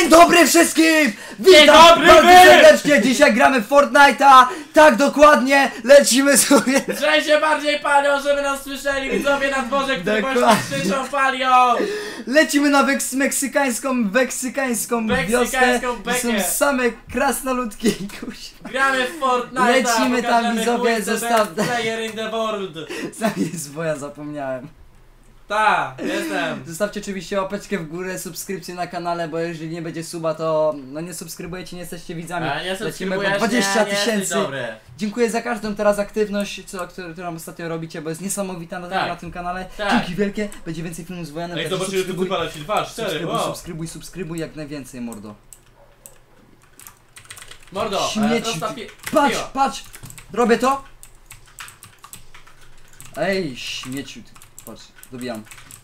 Dzień dobry wszystkim! Dzień dobry, bardzo serdecznie! Dzisiaj gramy w Fortnite'a. Tak, dokładnie. Lecimy sobie. Trzej się bardziej palią, żeby nas słyszeli widzowie na dworze, którzy właśnie Dokładnie. krzyczą, palią! Lecimy na meksykańską wioskę. bekę. Są same krasnoludki. Kuźwa. Gramy w Fortnite'a, Lecimy tam, pokażemy widzowie, who is the zostaw- best player in the world. Sam jest bo ja zapomniałem. Ta, jestem. Zostawcie oczywiście łapeczkę w górę, subskrypcję na kanale, bo jeżeli nie będzie suba, to no nie subskrybujecie, nie jesteście widzami. A nie Lecimy po subskrybujesz, 20 nie jesteś 000. dobry. Dziękuję za każdą teraz aktywność, którą ostatnio robicie, bo jest niesamowita Tak. na tym kanale. Tak. Dzięki wielkie, będzie więcej filmów z Wojanem. Ej, także zobaczymy, tu wypala ci 2, 4, wow. subskrybuj jak najwięcej, mordo. Mordo, Śmieci. prosta Patrz, patrz! Robię to! Ej, śmieciu, ty. Patrz, dobijam.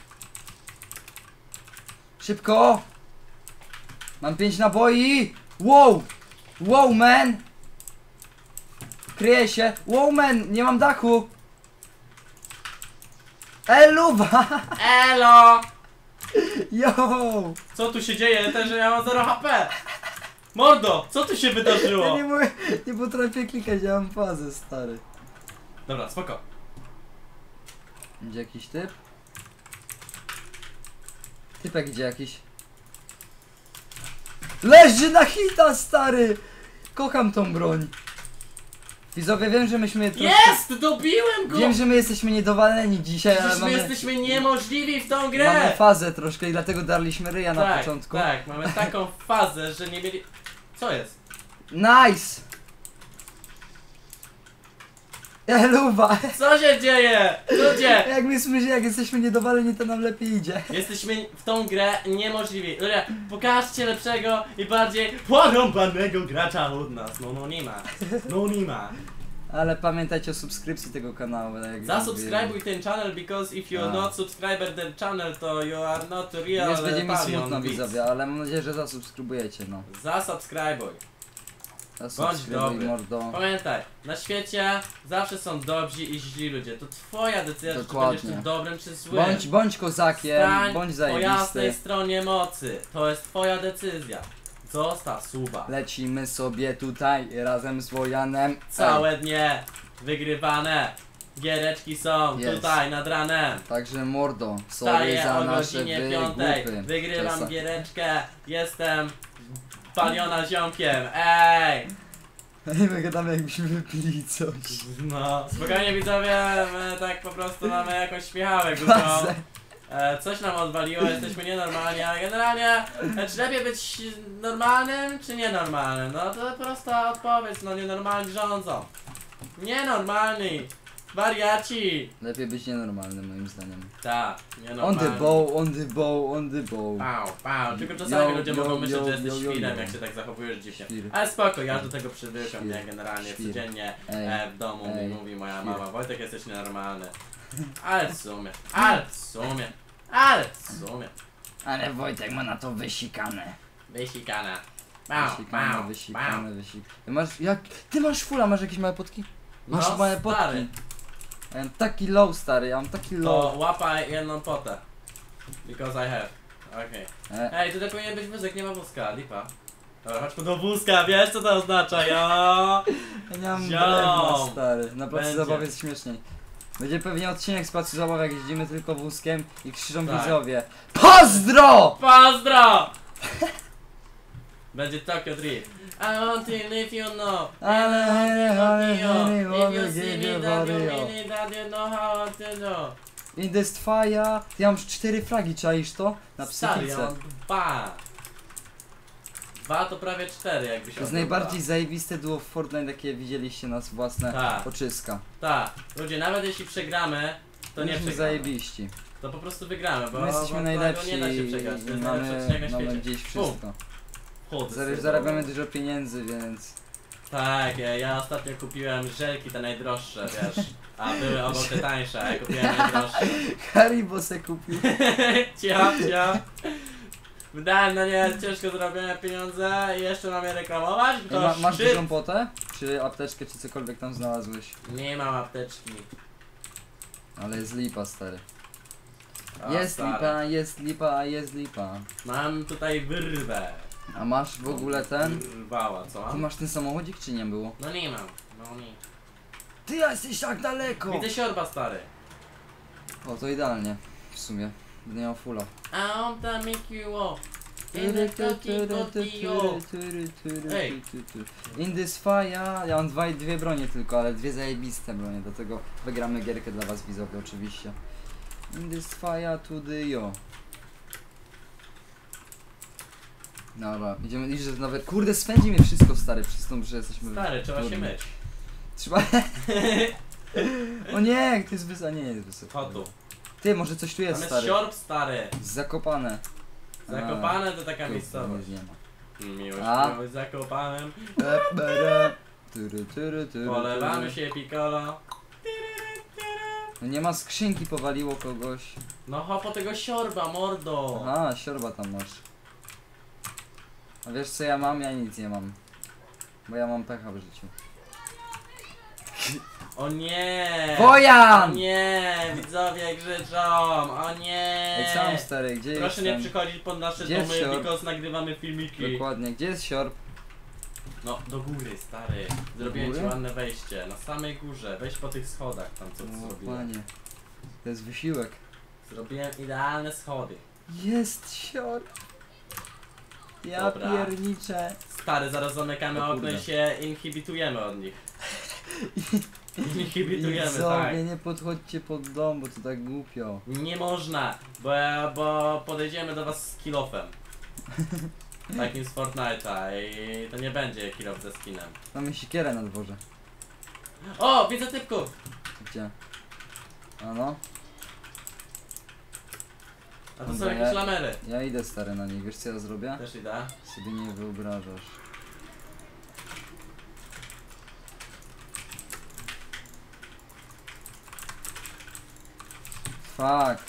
Szybko! Mam 5 naboi! Wow! Wow, man! Kryję się! Wow, man! Nie mam dachu! Luwa! Elo! Yo! Co tu się dzieje? Też ja mam 0 HP. Mordo, co tu się wydarzyło? Ja nie potrafię klikać, ja mam fazę, stary. Dobra, spoko. Idzie jakiś typ? Typek idzie jakiś. Leży na hita, stary! Kocham tą broń. Widzowie, wiem, że myśmy troszkę... Jest! Dobiłem go! Wiem, że my jesteśmy niedowaleni dzisiaj, ale Przecież my mamy... jesteśmy niemożliwi w tą grę! Mamy fazę troszkę i dlatego darliśmy ryja na początku. Tak, mamy taką fazę, że nie mieli... Co jest? Nice! Luba! Co się dzieje? Ludzie! Jak myślimy, że jak jesteśmy niedowaleni, to nam lepiej idzie. Jesteśmy w tą grę niemożliwi. Ludzie, pokażcie lepszego i bardziej porąbanego gracza od nas. No nie ma. No nie ma. Ale pamiętajcie o subskrypcji tego kanału. Jak Zasubskrybuj ten channel, because if you're not subscriber ten channel, to you are not real. Już będzie mi Palion smutno, Beats. widzowie, ale mam nadzieję, że zasubskrybujecie, no. Zasubskrybuj. Zasubskrybuj, dobry. mordo. Pamiętaj, na świecie zawsze są dobrzy i źli ludzie. To twoja decyzja, czy Dokładnie. będziesz tu dobrym czy złym. Bądź kozakiem, Stań bądź po jasnej zajebisty. stronie mocy. To jest twoja decyzja. Zostaw suba. Lecimy sobie tutaj razem z Wojanem. Całe dnie wygrywane. Giereczki są Jest. tutaj nad ranem. Także mordo, sorry Wstaję za o nasze godzinie 5. wygłupy. Wygrywam Czasem. giereczkę. Jestem paliona ziomkiem. Ej! My gadamy jakbyśmy wypili coś. No, spokojnie widzowie, my tak po prostu mamy jakąś śmiechawę głupią. Bazę. Coś nam odwaliło, jesteśmy nienormalni, ale generalnie czy lepiej być normalnym, czy nienormalnym? No to prosta odpowiedź, no nienormalni rządzą. Nienormalni, wariaci. Lepiej być nienormalnym moim zdaniem. Tak, On nienormalni. the bow, on the bow, on the bow. Pał, tylko czasami Yo, ludzie yo, mogą myśleć, yo, że jesteś yo, yo, świrem, yo. jak się tak zachowujesz dziwnie. Świr. Ale spoko, ja już do tego przywykłem, Świr. nie? Generalnie Świr. codziennie Ej. w domu mi Ej. mówi moja Świr. mama: Wojtek, jesteś nienormalny. Ale w sumie. Ale Wojtek ma na to wysikane. Wysikana. Wysikane. Ty masz, ty masz fula, masz jakieś małe potki? Masz No, małe stary. potki. Ja mam taki low, stary, ja mam taki To low. łapaj jedną potę. Because I have. Okej. Ej, tutaj powinien być wózek, nie ma wózka, lipa. Dobra, chodźmy do wózka, wiesz co to oznacza, jo? Ja nie mam Ziom. drewna, stary. Na placu Będzie. zabaw jest śmieszniej. Będzie pewnie odcinek z placu zabaw, jak jeździmy tylko wózkiem i krzyczą Tak. widzowie. POZDRO! Pozdro! Będzie Tokyo Drift. I want to live you know. If you see me that you mean it, that you know how to do. In the fire. Ty ja mam już 4 fragi, czaisz to? Na Stary, ja psychice. mam 2. 2 to prawie 4, jakby się To jest odbyło. najbardziej zajebiste duo w Fortnite, jakie widzieliście nas własne Tak. oczyska. Tak, ludzie, nawet jeśli przegramy, to nie Jesteśmy przegramy. zajebiści. To po prostu wygramy, bo My jesteśmy bo najlepsi nie da się przegrać, to jest najlepszy odcinek na mamy świecie. gdzieś wszystko. Chodzę sobie Zarabiamy do- dużo pieniędzy, więc... Tak, ja ostatnio kupiłem żelki te najdroższe, wiesz. A były obok te tańsze, a ja kupiłem najdroższe. Haribo se kupił. Cia. Wydałem na nie ciężko zarobione pieniądze i jeszcze mam je reklamować? To Masz szczyt. dużą potę? Czy apteczkę, czy cokolwiek tam znalazłeś? Nie mam apteczki. Ale jest lipa, stary. O, Jest stary. lipa, jest lipa, jest lipa. Mam tutaj wyrwę. A masz w ogóle ten? Wała, co Ty mam? masz ten samochodzik czy nie było? No nie mam. No nie. Ty jesteś tak daleko! Widzę siorba, stary. O, to idealnie. W sumie. Będę miał fulla. A on tam make you walk. In the cocky yo. Ej. In this fire, ja mam dwie bronie tylko, ale dwie zajebiste bronie, do tego wygramy gierkę dla was widzowie oczywiście. In this fire to the yo. Dobra, idziemy iść, że nawet... Kurde, spędzi mnie wszystko stary, przez to, że jesteśmy... Stary, trzeba się myć. Trzeba... O nie, to jest wysoko, nie jest wysoko. O tu. Ty, może coś tu jest Tam jest stary. siorb, stary. Zakopane. Zakopane to taka Tu, miejscowość. nic nie ma. Miłość A? miłość zakopanem. Polewamy się piccolo. No nie ma skrzynki, powaliło kogoś. No po tego siorba, mordo. Aha, siorba tam masz. A wiesz co ja mam? Ja nic nie mam. Bo ja mam pecha w życiu. O nie! O Bojan! nie! Widzowie krzyczą! O nie! Ej, sam stary, gdzie jest Proszę nie ten... przychodzić pod nasze Gdzie jest domy, siorb? tylko nagrywamy filmiki. Dokładnie, gdzie jest siorb? No, do góry, stary. Zrobiłem ci góry? ładne wejście. Na samej górze. Weź po tych schodach tam, co O zrobiłem. panie. To jest wysiłek. Zrobiłem idealne schody. Jest siorb. Ja Dobra. pierniczę. Stary, zaraz zamykamy O okno i kurde. się inhibitujemy od nich. Inhibitujemy, Widzowie, tak. nie podchodźcie pod dom, bo to tak głupio. Nie można, bo podejdziemy do was z kill-offem. Takim z Fortnite'a i to nie będzie kill-off ze skinem. Mamy siekierę na dworze. O, widzę typków! Gdzie? A no? A to są Dobra, jakieś lamery. Ja idę stary na nich, wiesz co ja zrobię? Też idę. Sobie nie wyobrażasz. Fuck.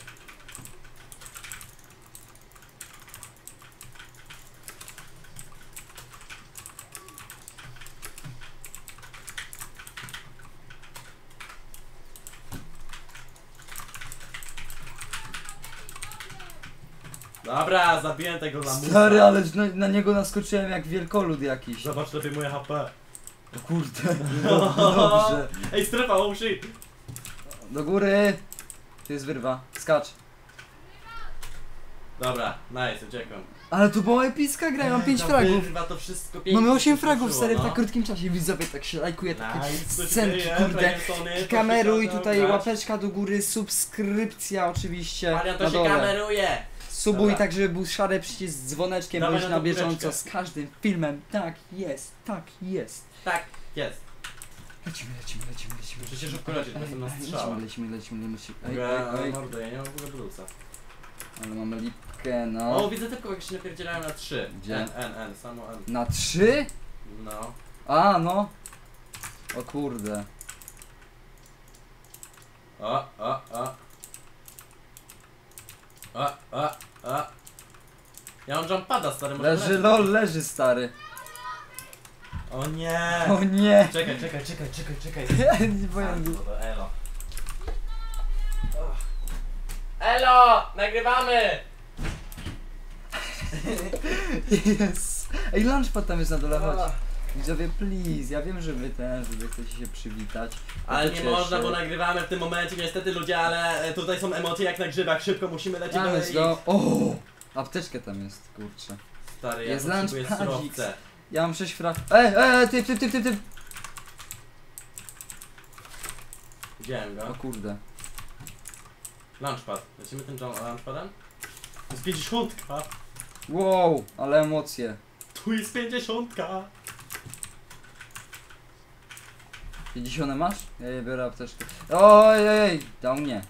Dobra, zabiłem tego lamusa. Stary, ale na niego naskoczyłem jak wielkolud jakiś. Zobacz lepiej moje HP. O kurde, dobrze. Ej, strefa, oh shit. Do góry. Tu jest wyrwa, skacz. Dobra, nice, uciekłem. Ale to była epicka gra, ja mam 5 Ta fragów. wyrwa to wszystko pięknie. Mamy 8 się fragów skończyło, stary w no. tak krótkim czasie, widzowie, tak się lajkuje takie Nice, co się scenki, dzieje, kurde. Paliantony, Kameruj to się tutaj, grać. łapeczka do góry, subskrypcja oczywiście Palion to na się dole. kameruje. Subuj Dobra. tak, żeby był szary przycisk z dzwoneczkiem, Dawaj bądź na na tą bieżąco góreczkę. z każdym filmem. Tak jest, tak jest. Tak, jest. Lecimy. Muszę się szybko lecieć, bo jestem na strzała. Lecimy. Ej, mordo, ja nie mam w ogóle blusa. Ale mamy lipkę, no. O, widzę tylko jak się napierdzielają na 3. Gdzie? N, samo N. Na 3? No. A, no. O kurde. O. Ja mam jumpada, stary, może Leży, lecieć. lol, leży stary. O nie. O nie. Czekaj. Nie powiem. To elo. Elo! Nagrywamy! Jest. Ej, lunchpad tam jest na dole, chodź. Widzowie, please, ja wiem, że wy chcecie się przywitać. Ja Ale to nie cieszę. można, bo nagrywamy w tym momencie, niestety ludzie, ale tutaj są emocje jak na grzybach, szybko musimy lecieć do Mamy nich. go. O! Apteczkę tam jest, kurczę. Stary, ja Jest potrzebuję lunchpadzik. surowce. Ja mam 6 frag. Typ. Widziałem O go. kurde. Lunchpad. Lecimy tym lunchpadem? To jest 50. Wow, ale emocje. Tu jest 50. 50 masz? Ja je biorę apteczkę. Ojej, dał mnie.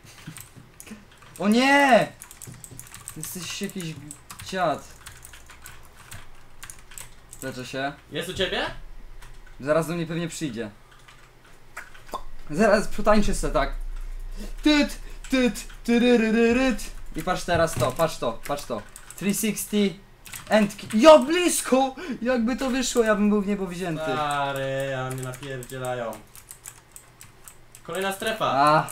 O nie! Jesteś jakiś dziad. Leczę się. Jest u ciebie? Zaraz do mnie pewnie przyjdzie. Zaraz potańczę se tak. Tyryryryryt. I patrz teraz to, patrz to. 360 and... Ja blisko! Jakby to wyszło, ja bym był w niebo wzięty. Stary, a mnie napierdzielają. Kolejna strefa. A.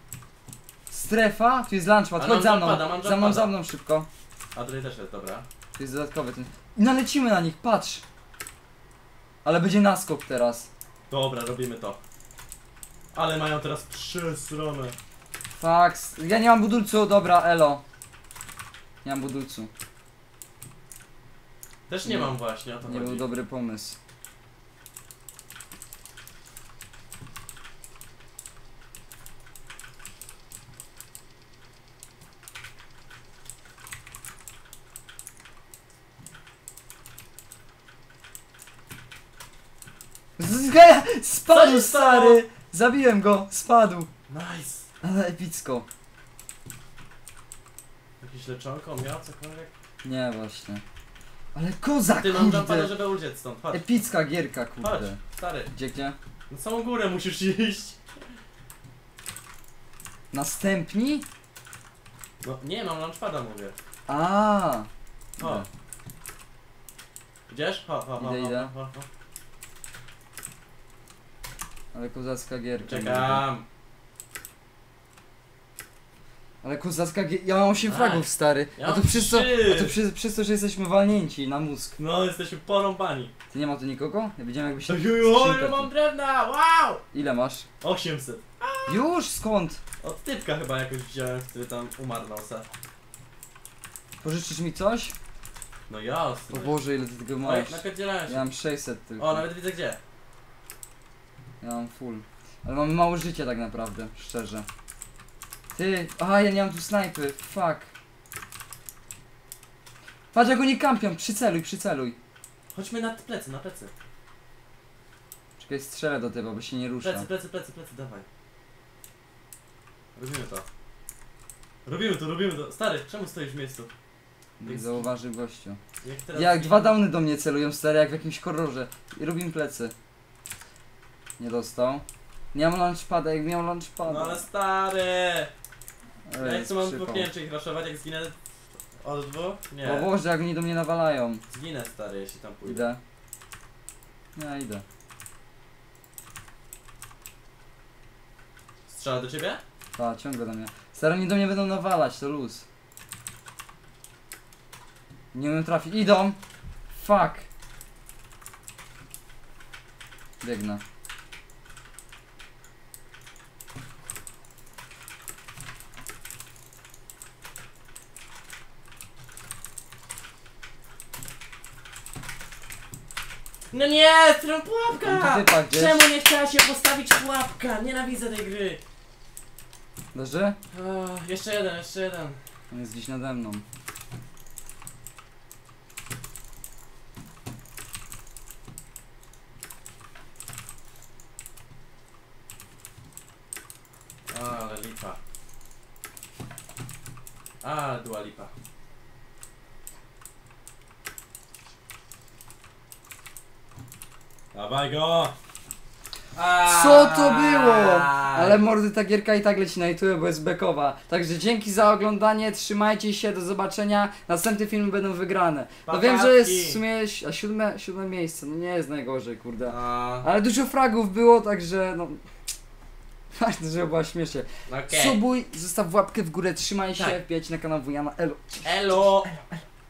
Strefa? Tu jest lunchpad, Ale chodź mam za mną. jumpada, mam Za mną jumpada. szybko. A tutaj też jest, dobra. To jest dodatkowy ten. I nalecimy na nich, patrz! Ale będzie naskok teraz. Dobra, robimy to. Ale mają teraz 3 strony. Fax. Ja nie mam budulcu, dobra, elo. Nie mam budulcu. Też nie Nie. mam właśnie, o to Nie był chodzi. dobry pomysł. Co Spadł, się stary! Zabiłem go, spadł. Nice. Ale epicko. Jakieś leczonko miał, cokolwiek? Nie, właśnie. Ale koza, Ty mam tam kurde. żeby uciec stąd, chodź. Epicka gierka, Chodź, kurde. stary. Gdzie? Na samą górę musisz iść. Następni? No nie, mam launchpada, mówię. A. O. Idziesz? Ho, ho, ho, Idę, ho, idę. ho, ho. Ale kozacka gierka. Czekam. Ale kozacka gierka. Ja mam 8 Tak. fragów, stary. Ja a to mam przez to, 3. a to przez to, że jesteśmy walnięci na mózg. No, jesteśmy porąbani. Ty nie ma tu nikogo? Ja widziałem jakby się... Ojojo, skrzynka ja tu- mam drewna, wow! Ile masz? 800. Już? Skąd? Od typka chyba jakoś wziąłem, który tam umarł na se. Pożyczysz mi coś? No jasne. O Boże, ile ty tego Oj, masz? napierdzielałem się. Ja mam 600 tylko. O, nawet widzę gdzie. Ja mam full. Ale mamy mało życia tak naprawdę, szczerze. Ty, aha, ja nie mam tu snajpy, fuck. Patrz jak oni kampią, przyceluj, przyceluj. Chodźmy na plecy, na plecy. Czekaj, strzelę do tego, bo się nie rusza. Plecy, plecy, plecy, plecy, dawaj. Robimy to. Robimy to, robimy to. Stary, czemu stoisz w miejscu? Nie zauważył gościu. Jak teraz Jak dwa downy do mnie celują, stary, jak w jakimś horrorze. I robimy plecy. Nie dostał. Nie mam launchpada, jak miał launchpada. No ale stary! Ja Ej, jak tu mam przypał. dwóch, nie wiem czy ich raszować, jak zginę od dwóch? O Nie. Boże, jak oni do mnie nawalają. Zginę stary, jeśli tam pójdę. Idę. Ja idę. Strzela do ciebie? Ta, ciągle do mnie. Stary, oni do mnie będą nawalać, to luz. Nie umiem trafić. Idą! Fuck! Biegnę. No nie, którą Tam pułapka! tu typa gdzieś. Czemu nie chciała się postawić pułapka? Nienawidzę tej gry. Leży? Jeszcze jeden, jeszcze jeden. On jest gdzieś nade mną. Ale lipa. Ale była lipa. Dawaj go! Co to było? Ale mordy, ta gierka i tak leci na YouTube, bo jest bekowa. Także dzięki za oglądanie, trzymajcie się, do zobaczenia. Następne filmy będą wygrane. No wiem, że jest w sumie siódme miejsce, no nie jest najgorzej, kurde. Ale dużo fragów było, także no... Ważne, żeby była śmiesznie. Okay. Subuj, zostaw łapkę w górę, trzymaj się, Tak. wbijajcie na kanał Wujana. Elo. Elo!